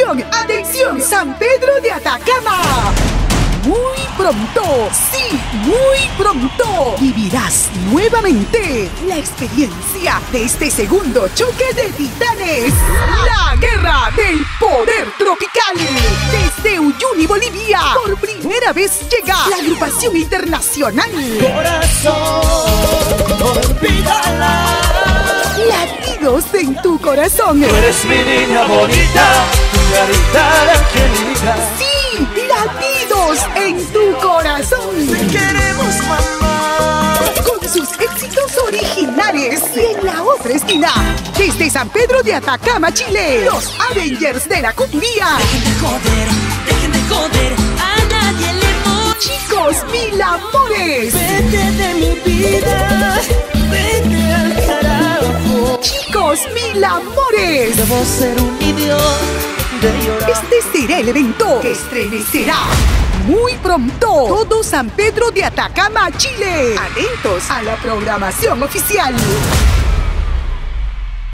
atención, atención, San Pedro de Atacama. Muy pronto, sí, muy pronto, vivirás nuevamente la experiencia de este segundo choque de titanes. La guerra del poder tropical. Desde Uyuni, Bolivia, por primera vez llega la agrupación internacional. Corazón, olvídala. Latidos en tu corazón. Tú eres mi niña bonita, tu carita la angelita. Sí, latidos en tu corazón. Te queremos, mamá. Con sus éxitos originales. Y en la otra esquina, desde San Pedro de Atacama, Chile, los Avengers de la cumbia. Dejen de joder, a nadie le importa. Chicos Mil Amores. Vete de mi vida, vete al carajo. Chicos Mil Amores. Debo ser un idiota de llorar. Este será el evento que estremecerá muy pronto todo San Pedro de Atacama, Chile. Atentos a la programación oficial.